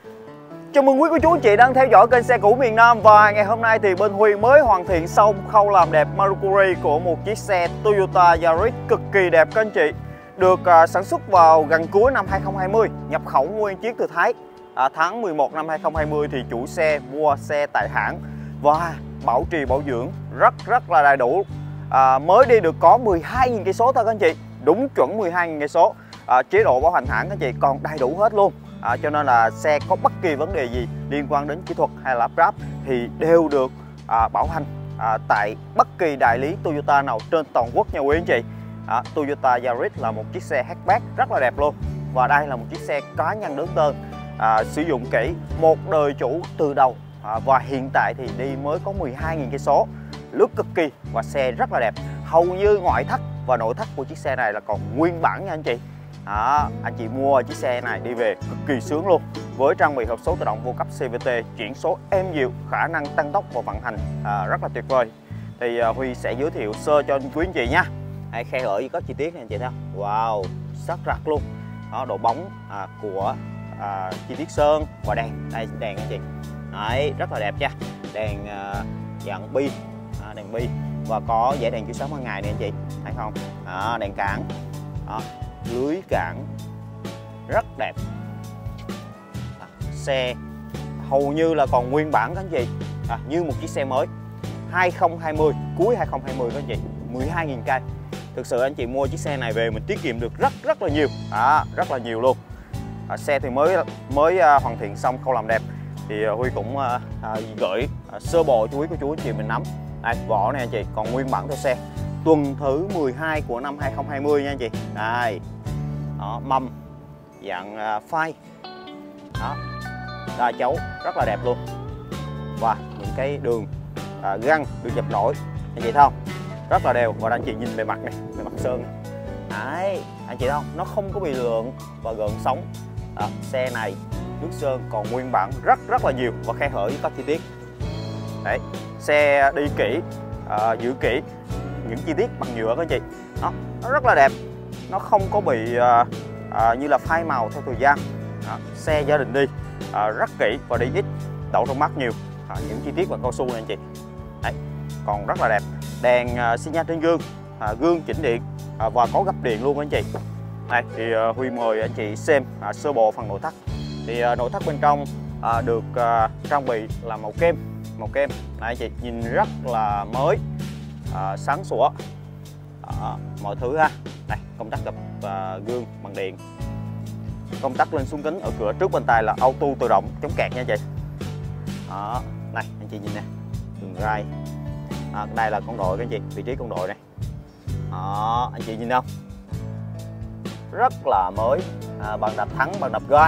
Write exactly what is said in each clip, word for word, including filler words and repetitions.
Chào mừng quý cô chú anh chị đang theo dõi kênh xe cũ miền Nam. Và ngày hôm nay thì bên Huy mới hoàn thiện xong khâu làm đẹp Mercury của một chiếc xe Toyota Yaris cực kỳ đẹp các anh chị. Được uh, sản xuất vào gần cuối năm hai không hai không, nhập khẩu nguyên chiếc từ Thái. À, tháng mười một năm hai không hai không thì chủ xe mua xe tại hãng và bảo trì bảo dưỡng rất rất là đầy đủ. À, mới đi được có mười hai nghìn cây số thôi các anh chị, đúng chuẩn mười hai nghìn cây số. À, chế độ bảo hành hãng các anh chị còn đầy đủ hết luôn. À, cho nên là xe có bất kỳ vấn đề gì liên quan đến kỹ thuật hay là lắp ráp thì đều được à, bảo hành à, tại bất kỳ đại lý Toyota nào trên toàn quốc nha quý anh chị. À, Toyota Yaris là một chiếc xe hatchback rất là đẹp luôn. Và đây là một chiếc xe cá nhân đứng tên, à, sử dụng kỹ, một đời chủ từ đầu, à, và hiện tại thì đi mới có mười hai nghìn cây số, lướt cực kỳ và xe rất là đẹp. Hầu như ngoại thất và nội thất của chiếc xe này là còn nguyên bản nha anh chị. Đó, anh chị mua chiếc xe này đi về cực kỳ sướng luôn, với trang bị hộp số tự động vô cấp xê vê tê, chuyển số êm dịu, khả năng tăng tốc và vận hành à, rất là tuyệt vời. Thì à, Huy sẽ giới thiệu sơ cho quý anh chị nha. Hãy khe hở có chi tiết này anh chị thấy không? Wow, sắc rạc luôn. Đó, độ bóng à, của à, chi tiết sơn và đèn. Đây đèn anh chị. Đấy, rất là đẹp nha. Đèn à, dạng bi, à, đèn bi và có dãy đèn chiếu sáng ban ngày này anh chị, thấy không? Đó, đèn cản. Đó, lưới cản rất đẹp. À, xe hầu như là còn nguyên bản các anh chị, à, như một chiếc xe mới hai không hai không, cuối hai không hai không các anh chị, mười hai nghìn cây. Thực sự anh chị mua chiếc xe này về mình tiết kiệm được rất rất là nhiều, à, rất là nhiều luôn. À, xe thì mới mới uh, hoàn thiện xong khâu làm đẹp thì uh, Huy cũng uh, uh, gửi uh, sơ bộ cho quý cô chú anh chị mình nắm. Đây, vỏ này anh chị còn nguyên bản theo xe, tuần thứ mười hai của năm hai không hai không nha anh chị. Đây, đó, mâm dạng uh, phai, đó, đa chấu rất là đẹp luôn. Và những cái đường uh, găng, đường dập nổi anh chị thấy không, rất là đều. Và anh chị nhìn bề mặt này, bề mặt sơn này. Đấy, anh chị thấy không, nó không có bị lượn và gợn sóng. À, xe này nước sơn còn nguyên bản rất rất là nhiều và khe hở với các chi tiết. Đấy, xe đi kỹ, à, giữ kỹ những chi tiết bằng nhựa các anh chị. Đó, nó rất là đẹp, nó không có bị à, à, như là phai màu theo thời gian. Đó, xe gia đình đi à, rất kỹ và đi ít, đậu trong mắt nhiều. À, những chi tiết bằng cao su này anh chị. Đấy, còn rất là đẹp. Đèn à, xi nhan trên gương, à, gương chỉnh điện à, và có gấp điện luôn anh chị. Đây thì uh, Huy mời anh chị xem à, sơ bộ phần nội thất. Thì uh, nội thất bên trong à, được uh, trang bị là màu kem, màu kem. Đây anh chị nhìn rất là mới, à, sáng sủa, à, mọi thứ ha. Đây, công tắc gập uh, gương bằng điện, công tắc lên xuống kính ở cửa trước bên tay là auto tự động chống kẹt nha anh chị. Đó, đây anh chị nhìn nè, đường ray. À, đây là con đội các anh chị, vị trí con đội này. Đó, anh chị nhìn không? Rất là mới, à, bằng đạp thắng, bằng đạp ga.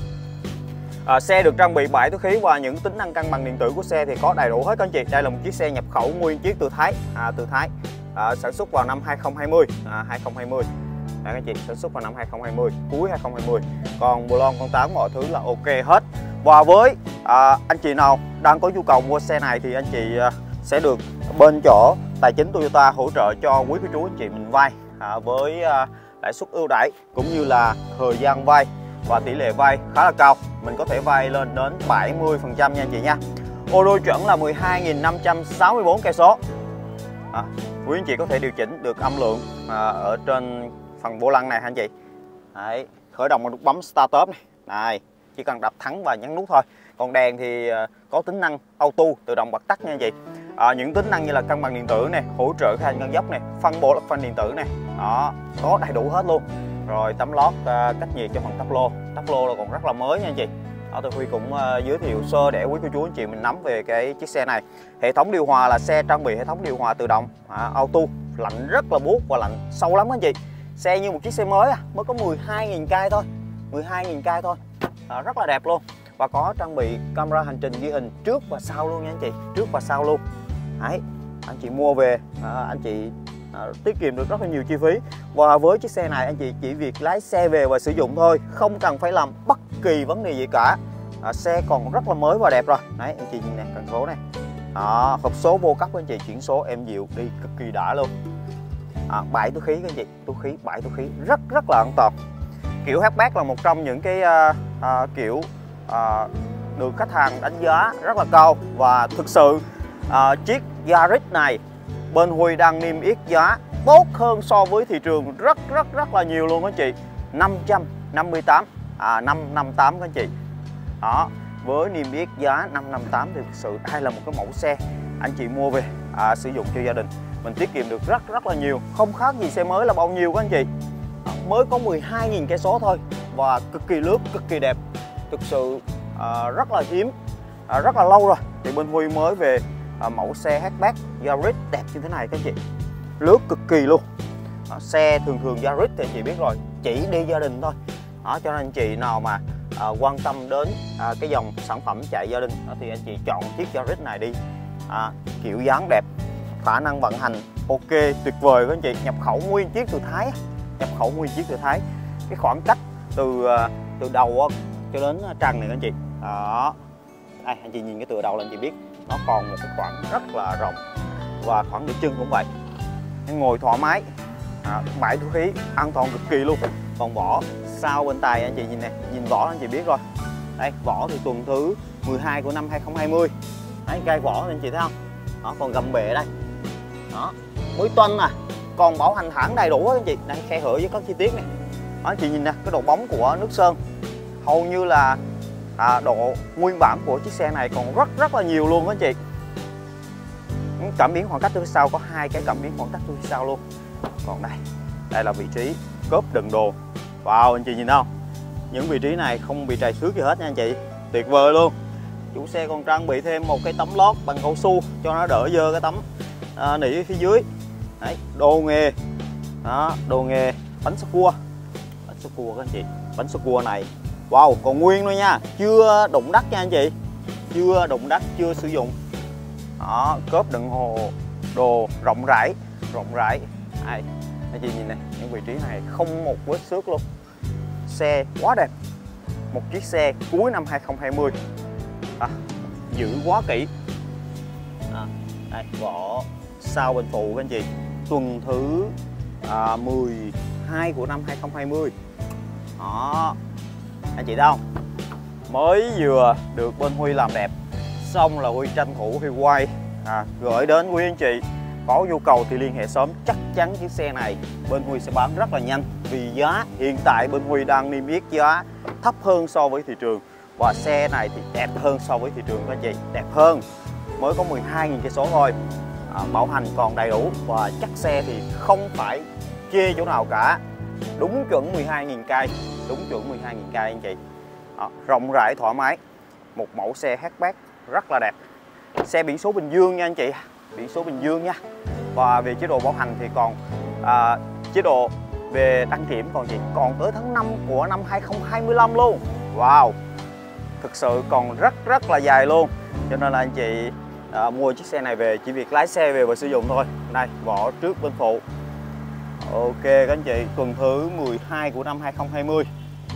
À, xe được trang bị bảy túi khí và những tính năng cân bằng điện tử của xe thì có đầy đủ hết các anh chị. Đây là một chiếc xe nhập khẩu nguyên chiếc từ Thái, à, từ Thái, à, sản xuất vào năm hai không hai không, à, hai không hai không. Đây các anh chị, sản xuất vào năm hai không hai không, cuối hai không hai không. Còn bô lon con tám mọi thứ là ok hết. Và với à, anh chị nào đang có nhu cầu mua xe này thì anh chị à, sẽ được bên chỗ tài chính Toyota hỗ trợ cho quý cô chú anh chị mình vay à, với à, lãi suất ưu đãi cũng như là thời gian vay và tỷ lệ vay khá là cao. Mình có thể vay lên đến bảy mươi phần trăm nha anh chị nha. Ô đô chuẩn là mười hai nghìn năm trăm sáu mươi tư cây số. À, quý anh chị có thể điều chỉnh được âm lượng à, ở trên phần vô lăng này anh chị. Đấy, khởi động bằng nút bấm start stop này. Đây, chỉ cần đập thắng và nhấn nút thôi. Còn đèn thì có tính năng auto tự động bật tắt nha anh chị. À, những tính năng như là cân bằng điện tử này, hỗ trợ khai ngân dốc này, phân bổ lọc phanh điện tử này, đó có đầy đủ hết luôn. Rồi tấm lót uh, cách nhiệt cho phần tắp lô, tắp lô là còn rất là mới nha anh chị. Đó, tôi Huy cũng uh, giới thiệu sơ để quý cô chú anh chị mình nắm về cái chiếc xe này. Hệ thống điều hòa là xe trang bị hệ thống điều hòa tự động, à, auto, lạnh rất là buốt và lạnh sâu lắm anh chị. Xe như một chiếc xe mới à, mới có mười hai nghìn cây thôi, mười hai nghìn cây thôi, à, rất là đẹp luôn. Và có trang bị camera hành trình ghi hình trước và sau luôn nha anh chị, trước và sau luôn. Đấy, anh chị mua về à, anh chị à, tiết kiệm được rất là nhiều chi phí. Và với chiếc xe này anh chị chỉ việc lái xe về và sử dụng thôi, không cần phải làm bất kỳ vấn đề gì cả. À, xe còn rất là mới và đẹp rồi. Đấy, anh chị nhìn nè, cần số này. Đó, hộp số vô cấp anh chị, chuyển số êm dịu, đi cực kỳ đã luôn. À, bảy túi khí các anh chị, túi khí bảy túi khí rất rất là an toàn. Kiểu hatchback là một trong những cái uh, uh, kiểu à, được khách hàng đánh giá rất là cao. Và thực sự à, chiếc Yaris này bên Huy đang niêm yết giá tốt hơn so với thị trường rất rất rất là nhiều luôn anh chị. Năm trăm năm mươi tám, à, năm trăm năm mươi tám các anh chị. Đó, với niêm yết giá năm trăm năm mươi tám thì thực sự đây là một cái mẫu xe anh chị mua về à, sử dụng cho gia đình mình tiết kiệm được rất rất là nhiều. Không khác gì xe mới là bao nhiêu các anh chị. Mới có mười hai nghìn cây số thôi và cực kỳ lướt, cực kỳ đẹp. Thực sự à, rất là hiếm, à, rất là lâu rồi thì bên Huy mới về à, mẫu xe hatchback Yaris đẹp như thế này các anh chị. Lướt cực kỳ luôn. À, xe thường thường Yaris thì anh chị biết rồi, chỉ đi gia đình thôi. Đó, cho nên anh chị nào mà à, quan tâm đến à, cái dòng sản phẩm chạy gia đình đó, thì anh chị chọn chiếc Yaris này đi. À, kiểu dáng đẹp, khả năng vận hành ok, tuyệt vời các anh chị. Nhập khẩu nguyên chiếc từ Thái, nhập khẩu nguyên chiếc từ Thái. Cái khoảng cách từ từ đầu cho đến trần này các anh chị. Đó, đây anh chị nhìn cái tựa đầu là anh chị biết nó còn một cái khoảng rất là rộng. Và khoảng để chân cũng vậy, ngồi thoải mái, à, bãi túi khí an toàn cực kỳ luôn. Còn vỏ sau bên tài anh chị nhìn nè, nhìn vỏ anh chị biết rồi. Đây, vỏ thì tuần thứ mười hai của năm hai không hai không. Đấy, gai vỏ anh chị thấy không? Đó, còn gầm bệ đây. Đó, mới toanh nè, còn bảo hành hãng đầy đủ anh chị. Đây, khe hở với các chi tiết này. Đó, anh chị nhìn nè, cái độ bóng của nước sơn hầu như là à, độ nguyên bản của chiếc xe này còn rất rất là nhiều luôn anh chị. Cảm biến khoảng cách từ phía sau có hai cái cảm biến khoảng cách từ phía sau luôn. Còn đây, đây là vị trí cốp đựng đồ. Wow, anh chị nhìn không? Những vị trí này không bị trầy xước gì hết nha anh chị. Tuyệt vời luôn. Chủ xe còn trang bị thêm một cái tấm lót bằng cao su cho nó đỡ dơ cái tấm à, nỉ phía dưới. Đấy, đồ nghề. Đó, đồ nghề bánh sô cua. Bánh sô cua các anh chị. Bánh sô cua này wow, còn nguyên luôn nha, chưa đụng đất nha anh chị. Chưa đụng đất, chưa sử dụng. Đó, cốp đựng hồ đồ rộng rãi, rộng rãi. Đây, anh chị nhìn này, những vị trí này không một vết xước luôn. Xe quá đẹp. Một chiếc xe cuối năm hai không hai không. À, giữ quá kỹ. À, đây, vỏ sau bên phụ các anh chị. Tuần thứ à, mười hai của năm hai không hai không. Đó, anh chị thấy không? Mới vừa được bên Huy làm đẹp, xong là Huy tranh thủ Huy quay à, gửi đến quý anh chị. Có nhu cầu thì liên hệ sớm, chắc chắn chiếc xe này bên Huy sẽ bán rất là nhanh. Vì giá hiện tại bên Huy đang niêm yết giá thấp hơn so với thị trường. Và xe này thì đẹp hơn so với thị trường các anh chị, đẹp hơn. Mới có mười hai nghìn cây số thôi, à, bảo hành còn đầy đủ và chắc xe thì không phải chê chỗ nào cả. Đúng chuẩn mười hai nghìn cây, đúng chuẩn mười hai nghìn cây anh chị. Đó, rộng rãi thoải mái, một mẫu xe hatchback rất là đẹp. Xe biển số Bình Dương nha anh chị, biển số Bình Dương nha. Và về chế độ bảo hành thì còn à, chế độ về đăng kiểm còn gì còn tới tháng năm của năm hai không hai lăm luôn. Wow, thực sự còn rất rất là dài luôn. Cho nên là anh chị à, mua chiếc xe này về chỉ việc lái xe về và sử dụng thôi. Đây, vỏ trước bên phụ. Ok các anh chị, tuần thứ mười hai của năm hai không hai không.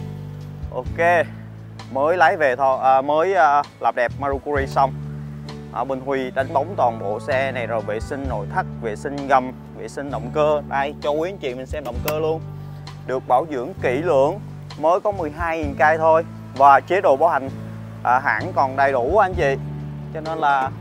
Ok, mới lái về thôi, à, mới à, làm đẹp Mercury xong. À, bên Huy đánh bóng toàn bộ xe này rồi, vệ sinh nội thất, vệ sinh gầm, vệ sinh động cơ. Đây, cho quý anh chị mình xem động cơ luôn. Được bảo dưỡng kỹ lưỡng, mới có mười hai nghìn cây thôi. Và chế độ bảo hành à, hãng còn đầy đủ anh chị. Cho nên là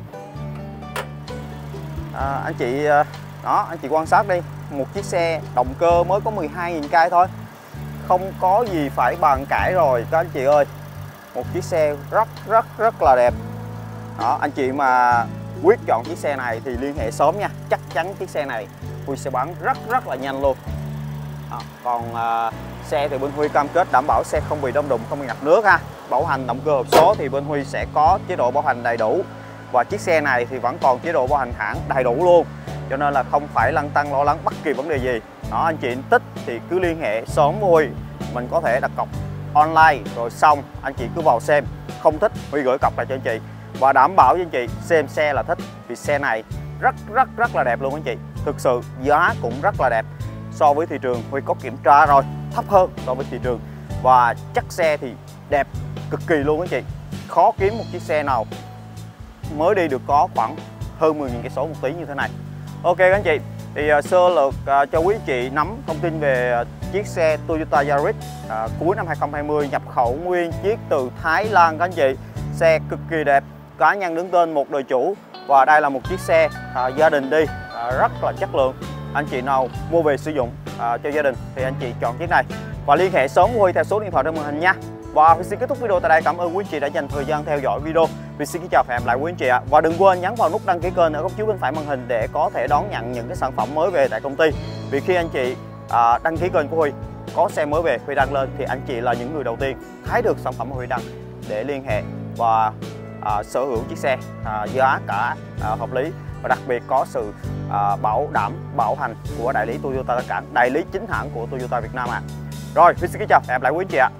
à, anh chị đó, anh chị quan sát đi. Một chiếc xe động cơ mới có mười hai nghìn cây thôi, không có gì phải bàn cãi rồi các anh chị ơi. Một chiếc xe rất rất rất là đẹp. Đó, anh chị mà quyết chọn chiếc xe này thì liên hệ sớm nha. Chắc chắn chiếc xe này Huy sẽ bán rất rất là nhanh luôn. Đó, còn à, xe thì bên Huy cam kết đảm bảo xe không bị đâm đụng, không bị ngập nước ha. Bảo hành động cơ hộp số thì bên Huy sẽ có chế độ bảo hành đầy đủ. Và chiếc xe này thì vẫn còn chế độ bảo hành hãng đầy đủ luôn. Cho nên là không phải lăn tăn lo lắng bất kỳ vấn đề gì. Đó, anh chị thích thì cứ liên hệ sớm với Huy. Mình có thể đặt cọc online rồi xong anh chị cứ vào xem. Không thích Huy gửi cọc lại cho anh chị. Và đảm bảo với anh chị xem xe là thích. Vì xe này rất rất rất là đẹp luôn anh chị. Thực sự giá cũng rất là đẹp. So với thị trường Huy có kiểm tra rồi, thấp hơn so với thị trường. Và chắc xe thì đẹp cực kỳ luôn anh chị. Khó kiếm một chiếc xe nào mới đi được có khoảng hơn mười nghìn cây số một tí như thế này. Ok các anh chị, thì uh, sơ lược uh, cho quý anh chị nắm thông tin về uh, chiếc xe Toyota Yaris à, cuối năm hai không hai không, nhập khẩu nguyên chiếc từ Thái Lan các anh chị. Xe cực kỳ đẹp, cá nhân đứng tên một đời chủ, và đây là một chiếc xe à, gia đình đi à, rất là chất lượng. Anh chị nào mua về sử dụng à, cho gia đình thì anh chị chọn chiếc này và liên hệ sớm với Huy theo số điện thoại trên màn hình nha. Và Huy xin kết thúc video tại đây. Cảm ơn quý anh chị đã dành thời gian theo dõi video. Huy xin kính chào và hẹn gặp lại quý anh chị ạ. Và đừng quên nhấn vào nút đăng ký kênh ở góc dưới bên phải màn hình để có thể đón nhận những cái sản phẩm mới về tại công ty. Vì khi anh chị à, đăng ký kênh của Huy, có xe mới về Huy đăng lên thì anh chị là những người đầu tiên thấy được sản phẩm Huy đăng để liên hệ và à, sở hữu chiếc xe à, giá cả à, hợp lý, và đặc biệt có sự à, bảo đảm bảo hành của đại lý Toyota Cảng, đại lý chính hãng của Toyota Việt Nam ạ. À. Rồi, Huy xin kính chào và hẹn gặp lại quý anh chị ạ.